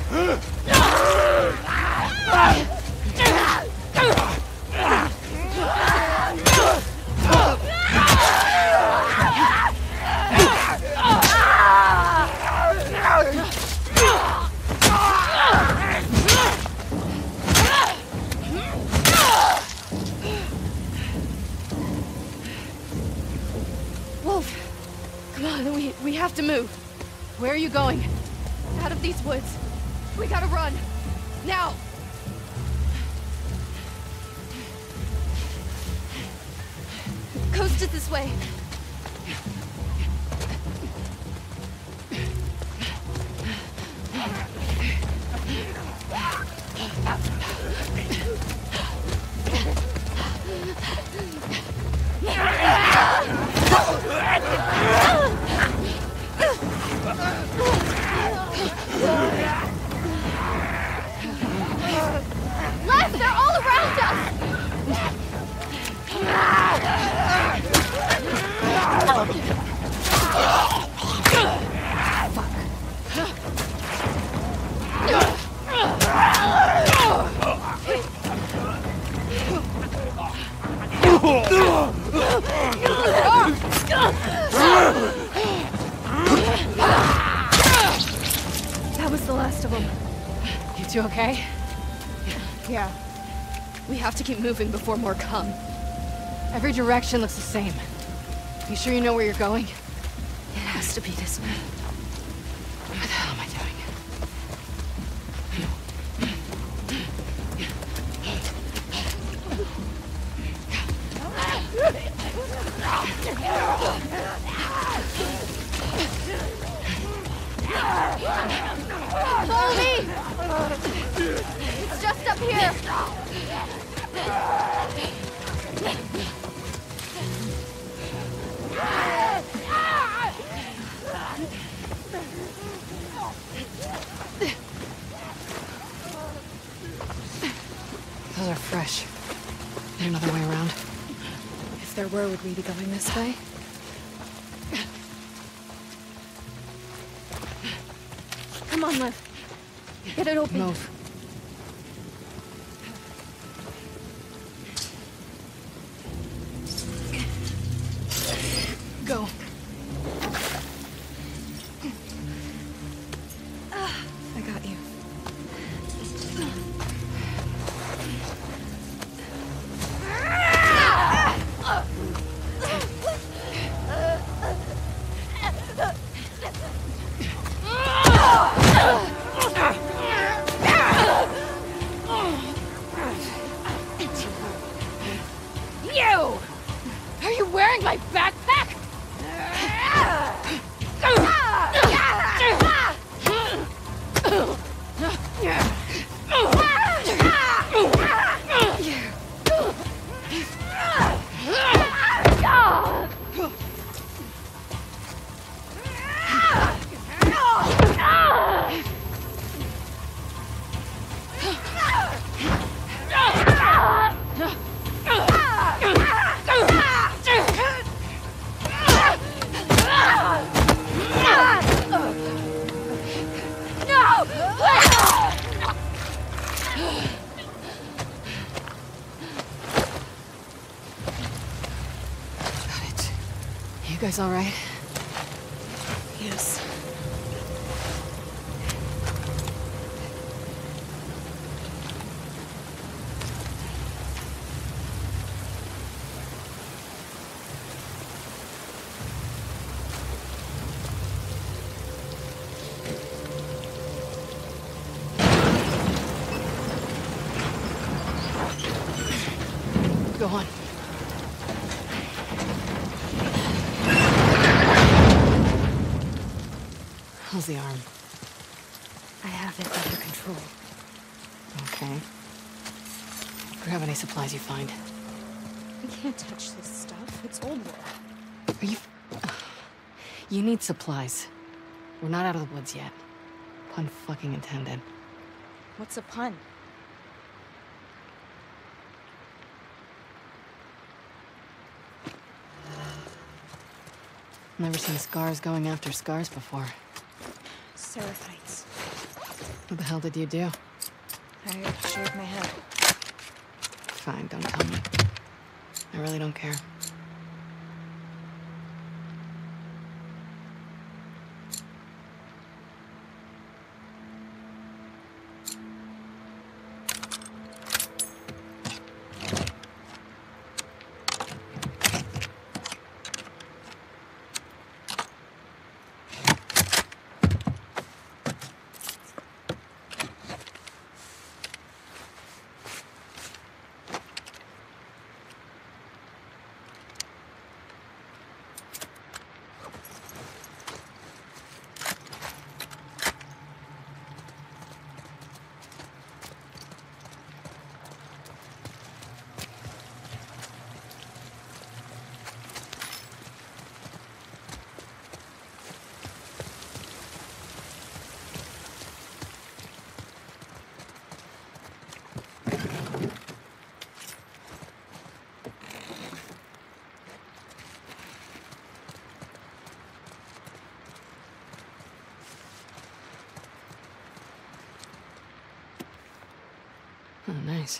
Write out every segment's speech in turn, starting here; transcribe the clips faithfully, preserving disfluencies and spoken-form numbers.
We have to move. Where are you going? Out of these woods. We gotta run. Now! Coast it this way. Left! They're all around us! That was the last of them. You two okay? Yeah. We have to keep moving before more come. Every direction looks the same. You sure you know where you're going? It has to be this way. What the hell am I doing? Follow me! It's just up here! Those are fresh. There's another way around. If there were, would we be going this way? Come on, Liv. Get it open. Move. Go. I got you. You! Are you wearing my backpack? You guys all right? Yes. Go on. How's the arm? I have it under control. Okay. Grab any supplies you find. We can't touch this stuff. It's old war. Are you... You need supplies. We're not out of the woods yet. Pun fucking intended. What's a pun? Never seen scars going after scars before. Seraphites. What the hell did you do? I shaved my head. Fine, don't tell me. I really don't care. Oh, nice.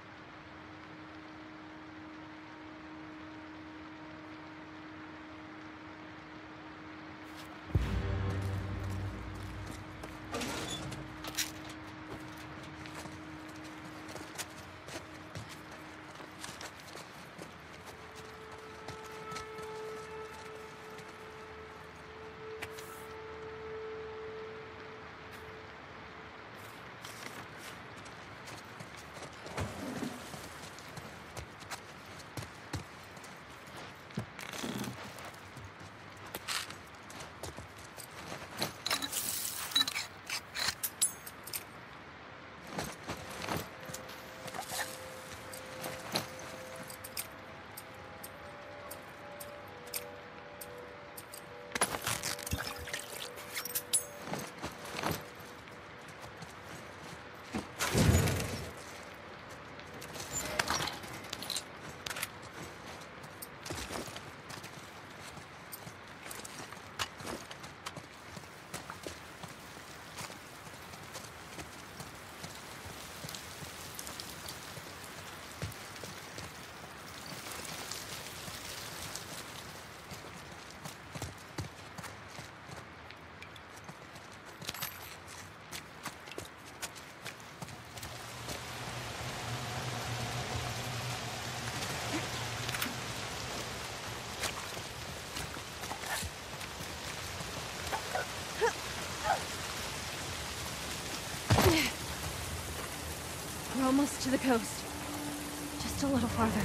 We're almost to the coast. Just a little farther.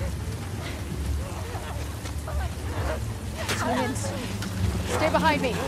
Humans, stay behind me.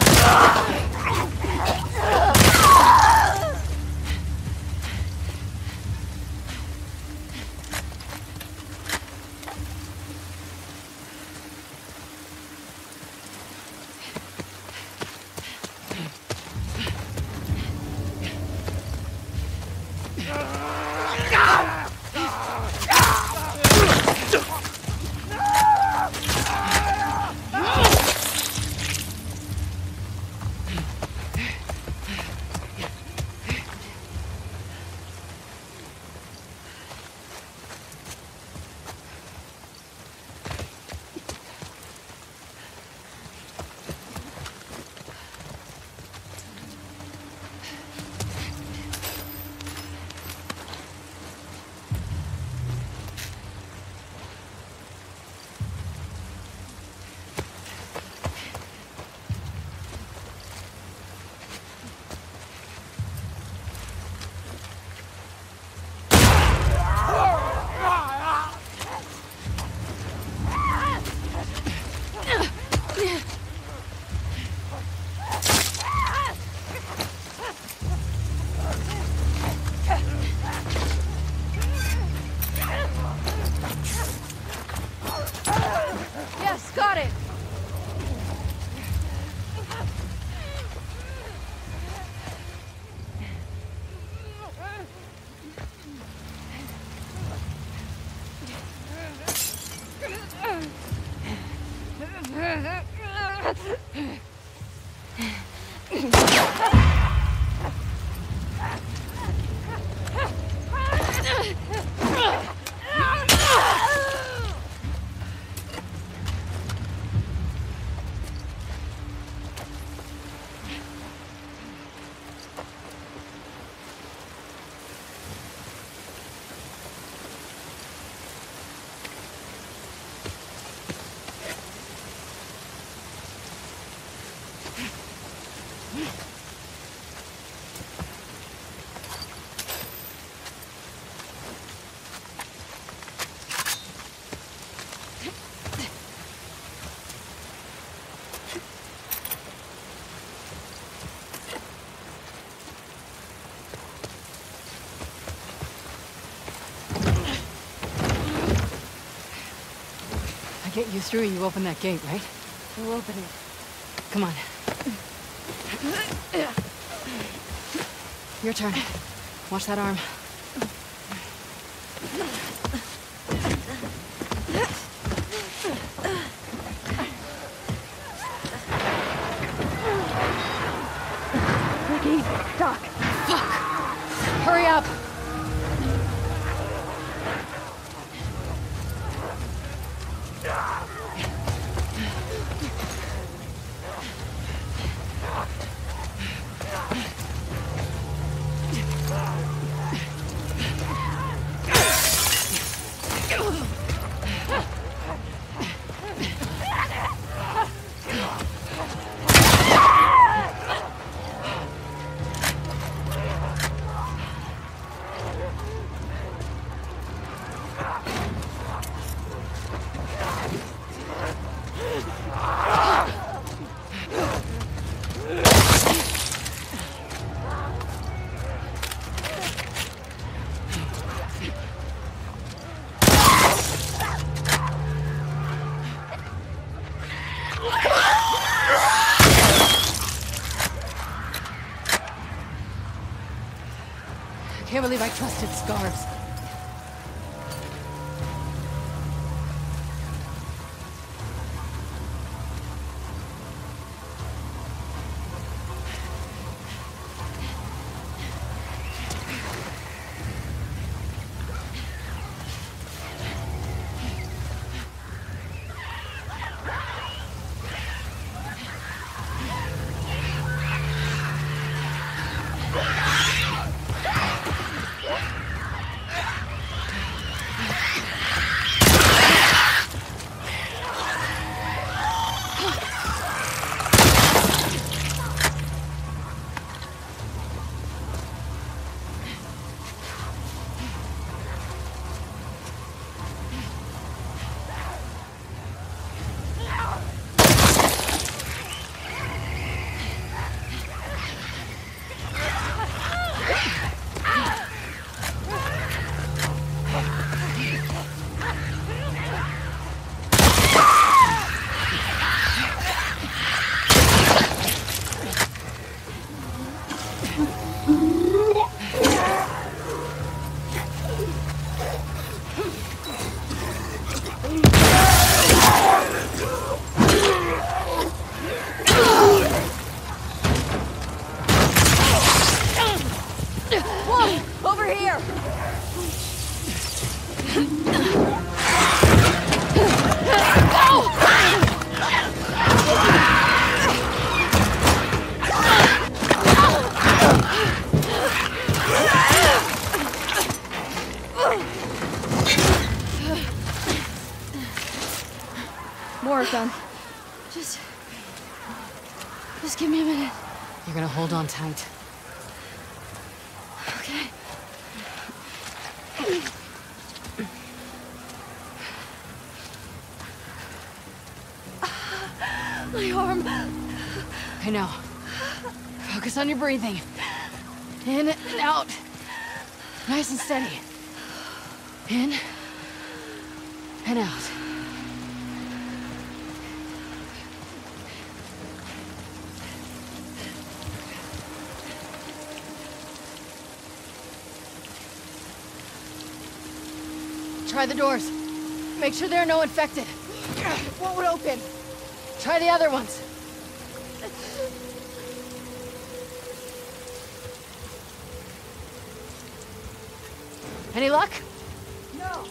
Yes, got it! get you through, you open that gate, right? We'll open it. Come on. Your turn. Watch that arm. Ricky, Doc. Fuck! Hurry up! I can't believe I trusted Scarves. More gun. Just... Just give me a minute. You're gonna hold on tight. Okay. My arm. Okay, now. Focus on your breathing. In and out. Nice and steady. In and out. Try the doors. Make sure there are no infected. What would open? Try the other ones. Any luck? No.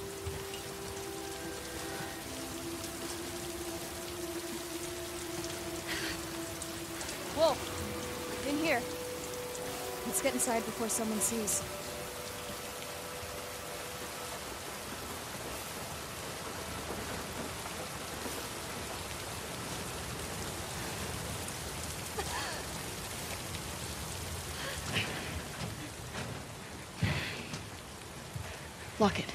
Wolf, in here. Let's get inside before someone sees. Lock it.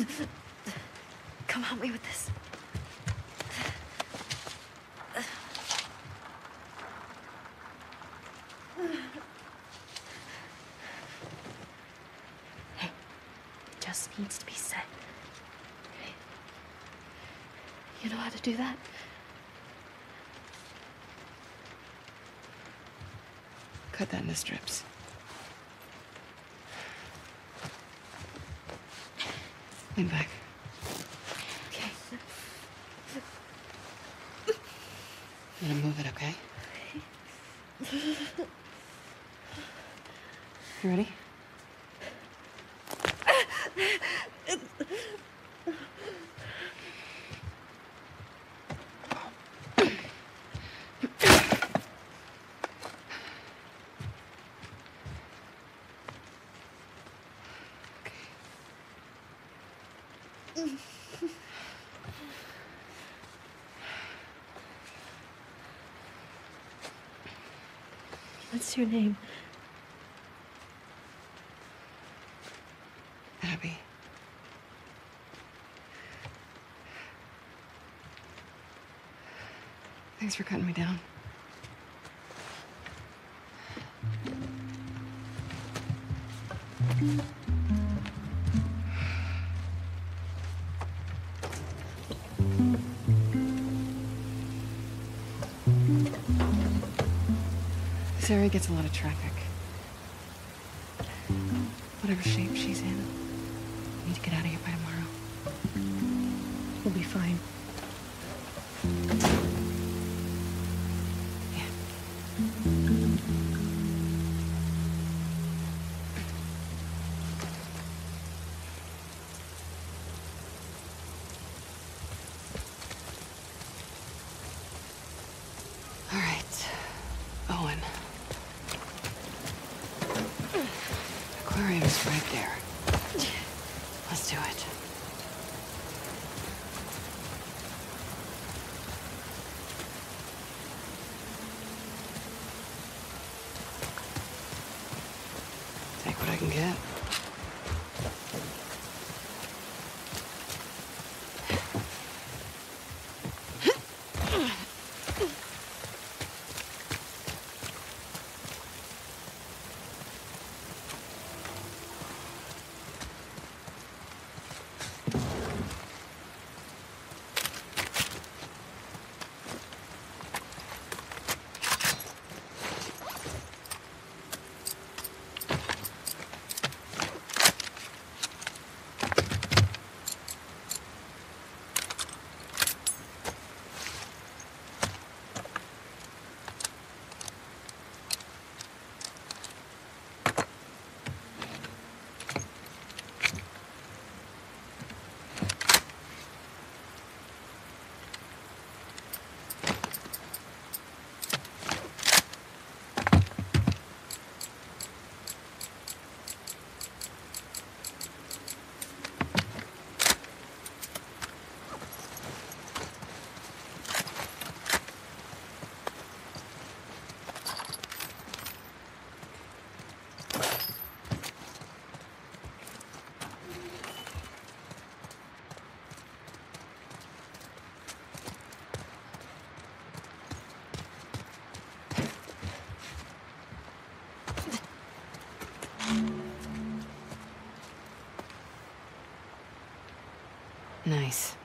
Come help me with this. Hey, it just needs to be said. Hey, you know how to do that? Cut that into strips. Lean back. Okay. I'm gonna move it, okay? You ready? What's your name? Abby. Thanks for cutting me down. This area gets a lot of traffic. Whatever shape she's in, we need to get out of here by tomorrow. We'll be fine. Yeah. All right, Owen. Aquarium's right there. Let's do it. Take what I can get. Nice.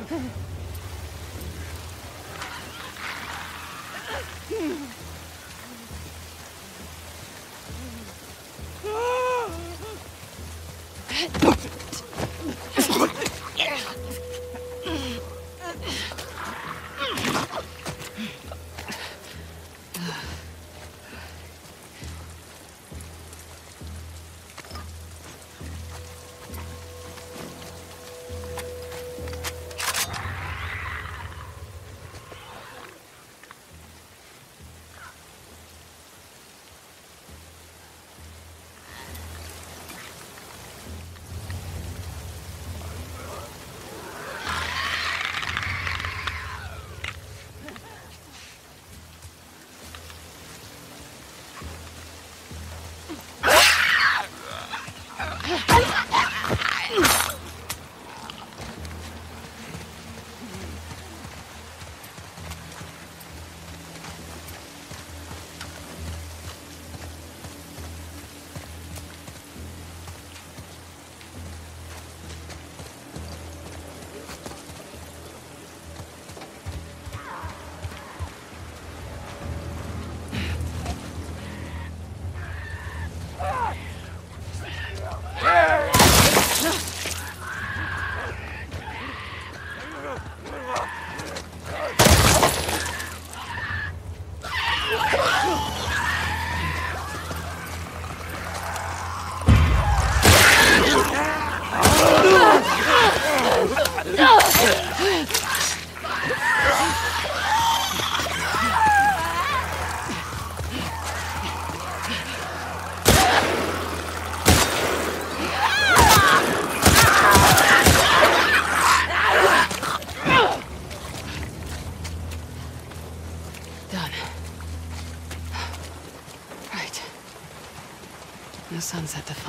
No sunset to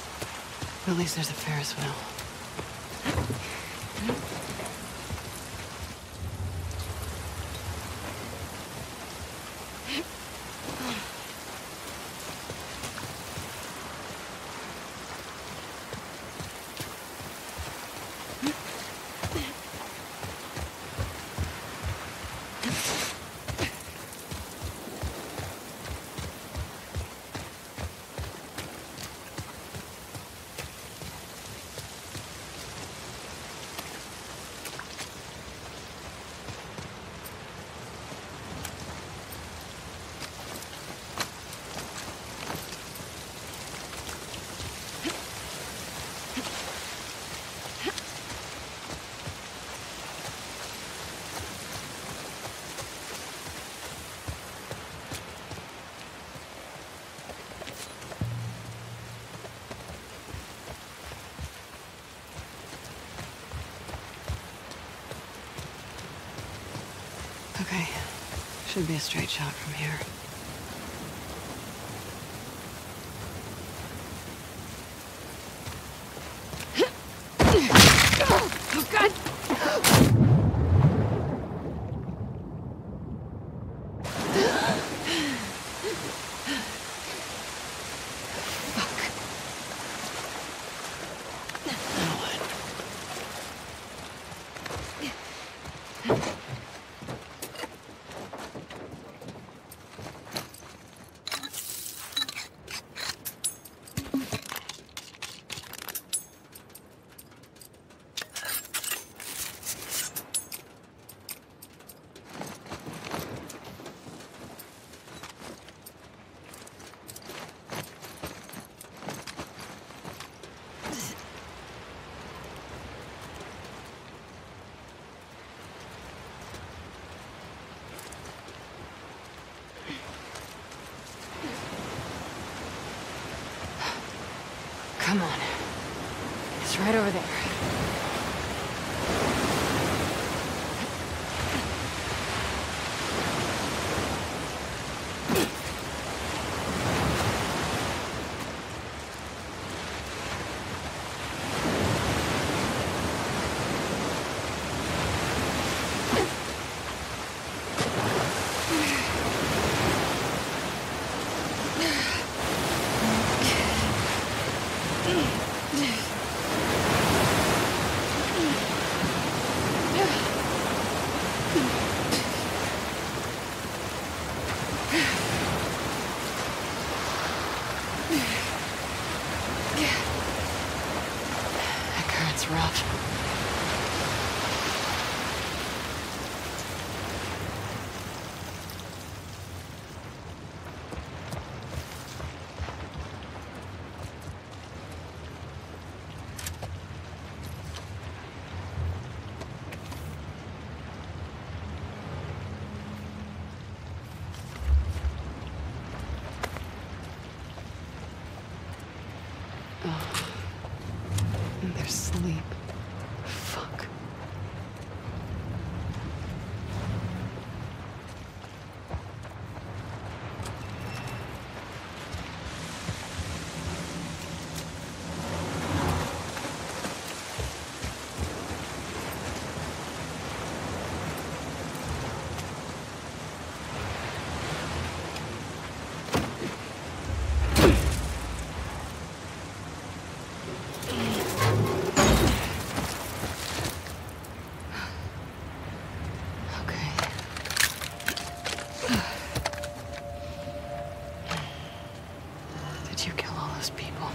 follow. At least there's a Ferris wheel. Okay, should be a straight shot from here. Oh, God! Come on. It's right over there. Their sleep. Fuck. Did you kill all those people?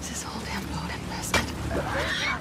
Is this whole damn boat infested?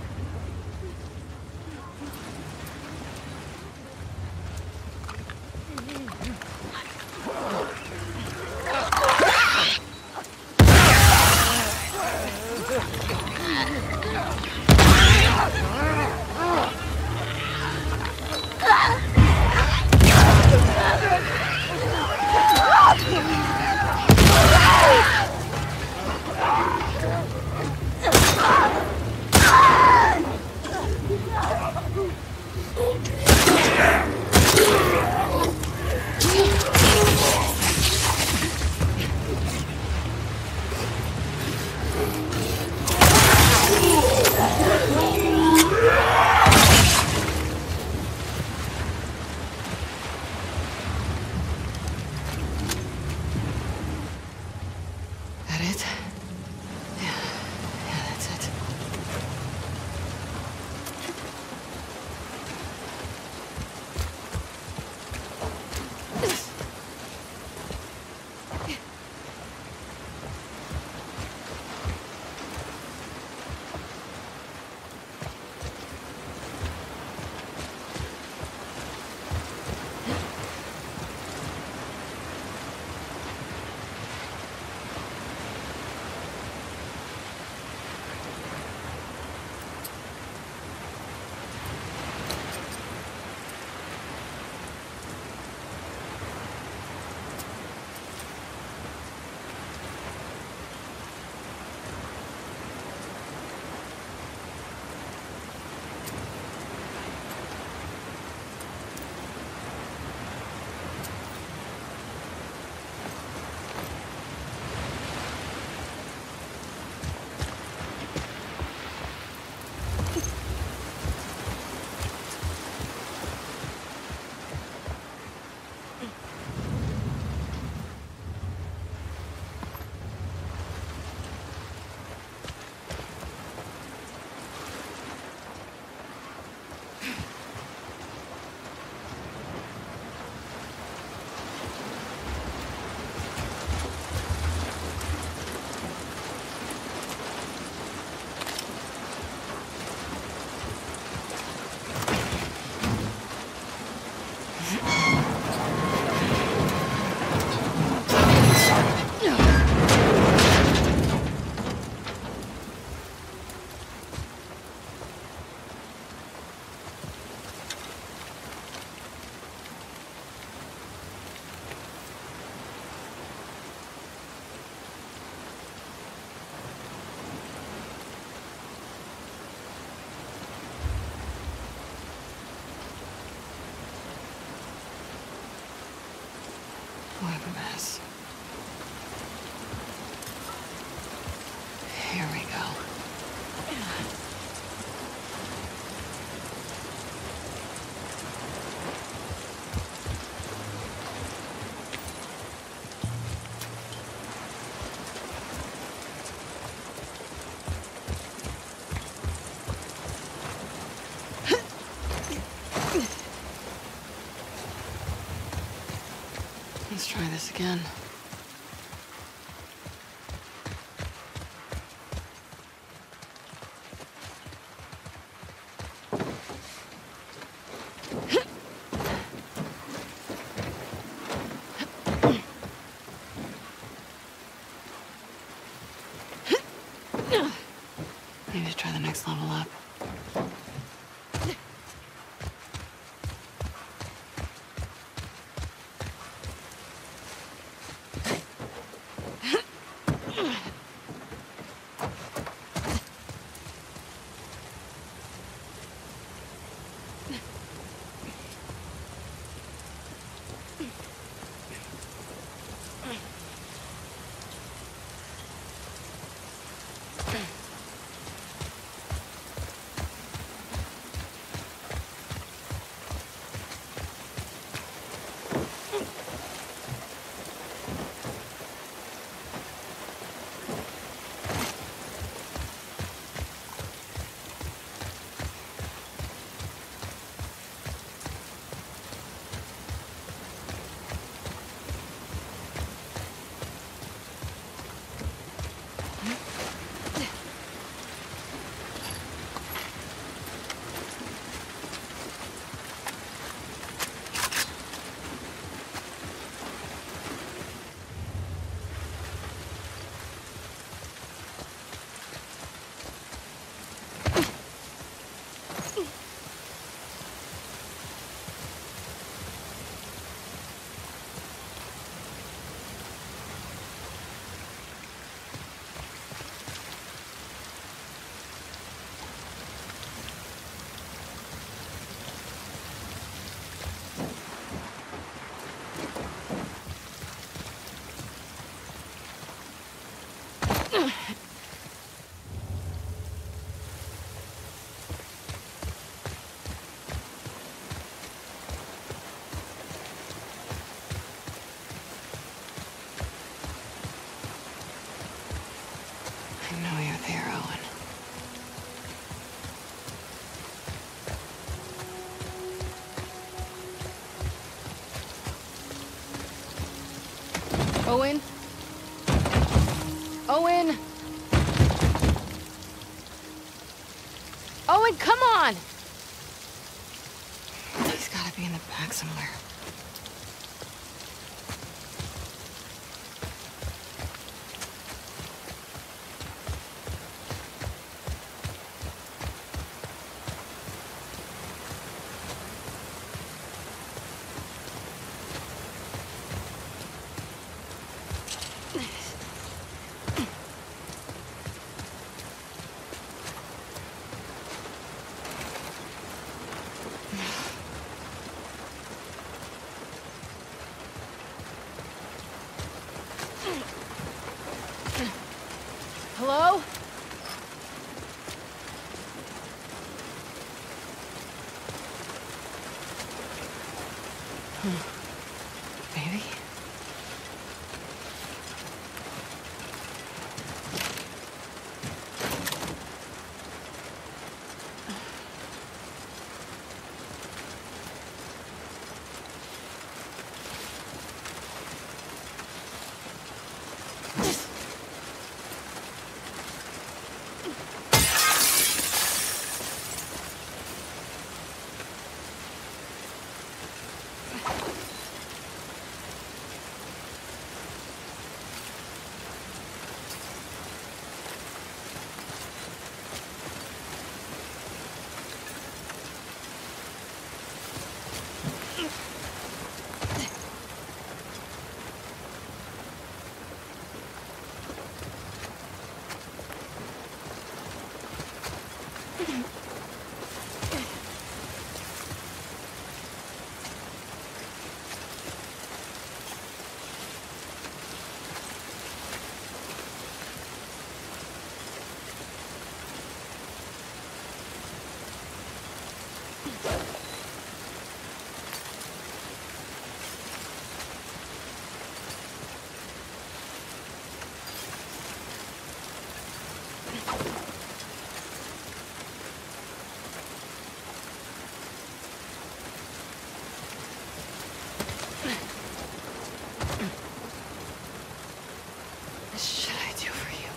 What a mess. Here we go. Let's try this again. Need to try the next level up. I know you're there, Owen. Owen? Owen! Owen, come on! He's gotta be in the back somewhere. Hello? Maybe? What should I do for you?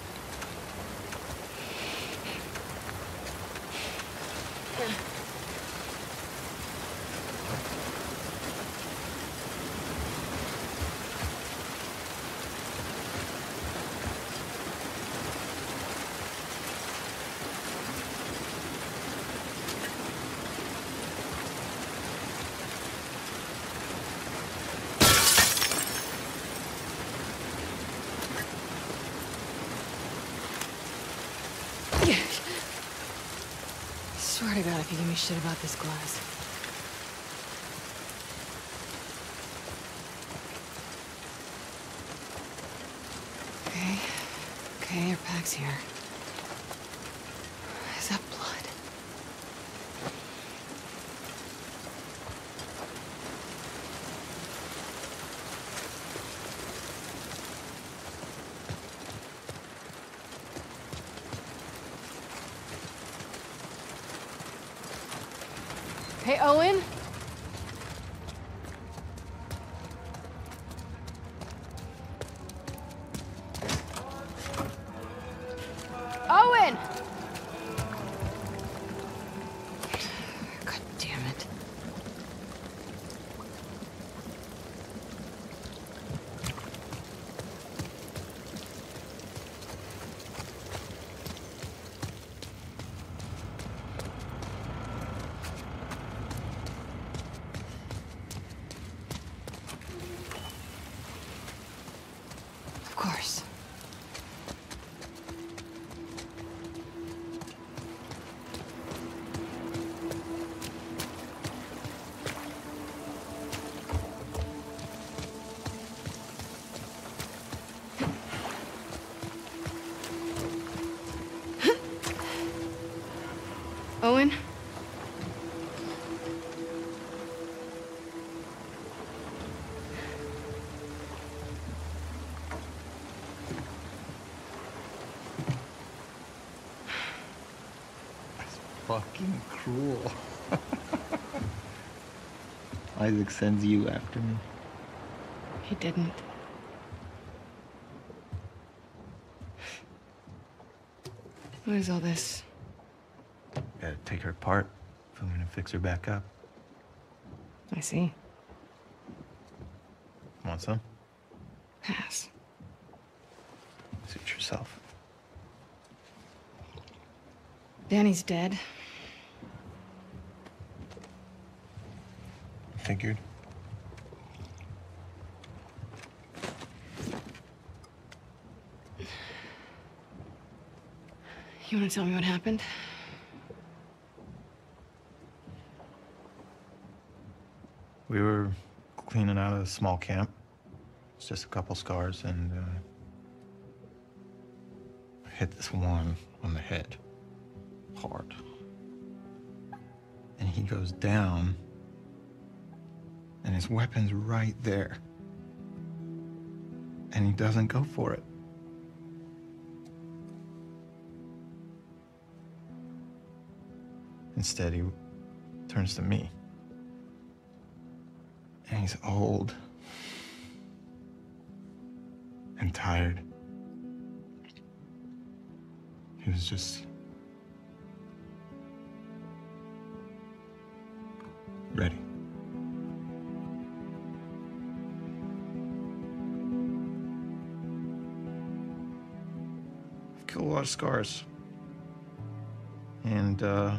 Swear to God, if you give me shit about this glass. Okay. Okay, your pack's here. Is that blood? Hey, Owen? Owen! God damn it. Owen? That's fucking cruel. Isaac sends you after me. He didn't. What is all this? Gotta take her apart if I'm gonna fix her back up. I see. Want some? Pass. Suit yourself. Danny's dead. Figured. You want to tell me what happened? We were cleaning out a small camp. It's just a couple scars, and uh, I hit this one on the head hard. And he goes down, and his weapon's right there. And he doesn't go for it. Instead, he turns to me. And he's old and tired. He was just ready. I've killed a lot of scars. And, uh...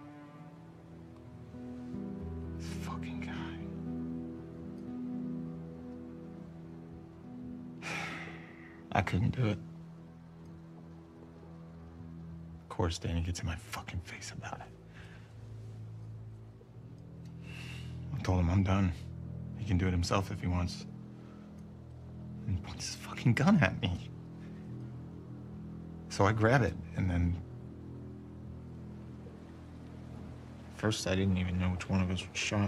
I couldn't do it. Of course, Danny gets in my fucking face about it. I told him I'm done. He can do it himself if he wants. And he points his fucking gun at me. So I grab it, and then... First, I didn't even know which one of us was shot.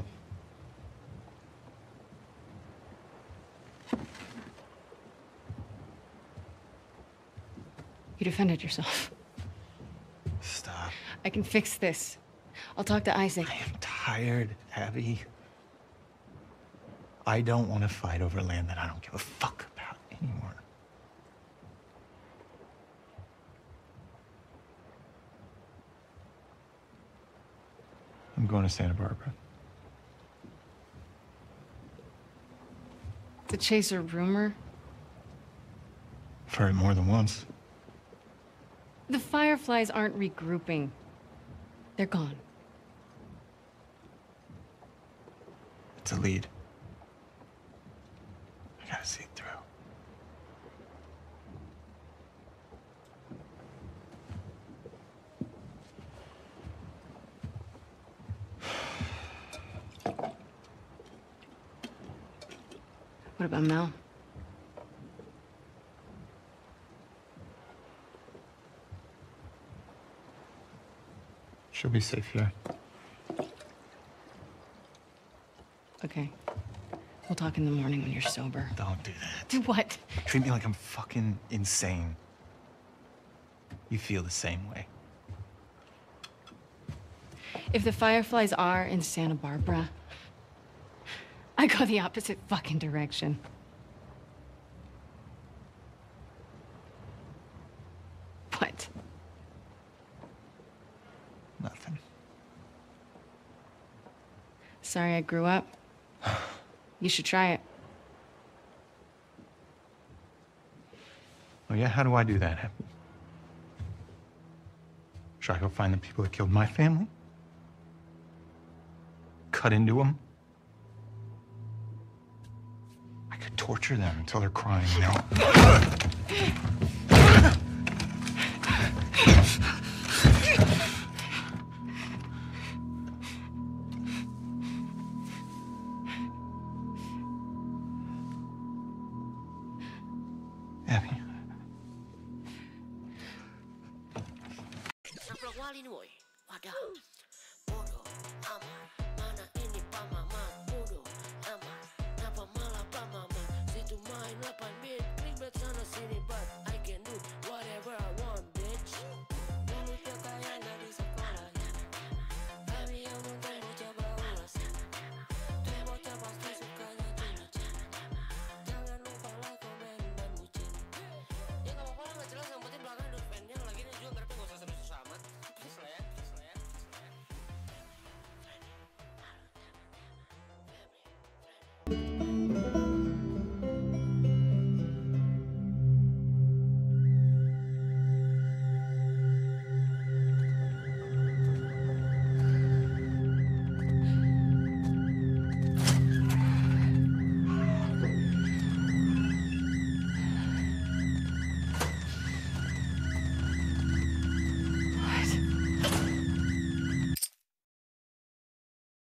You defended yourself. Stop. I can fix this. I'll talk to Isaac. I am tired, Abby. I don't want to fight over land that I don't give a fuck about anymore. I'm going to Santa Barbara. To chase a rumor? I've heard it more than once. The Fireflies aren't regrouping. They're gone. It's a lead. I gotta see it through. What about Mel? She'll be safe here. Okay. We'll talk in the morning when you're sober. Don't do that. Do what? Treat me like I'm fucking insane. You feel the same way. If the Fireflies are in Santa Barbara, I go the opposite fucking direction. What? Nothing. Sorry I grew up. You should try it. Oh yeah, how do I do that, Abby? Should I go find the people that killed my family? Cut into them? I could torture them until they're crying, you know? Abby. Sa Proguali Nuoi, wadah. Bodoh amat, mana ini pamaman. Bodoh amat, kenapa malah pamaman. Situ main delapan bit, ribet sana sini, but I can do whatever I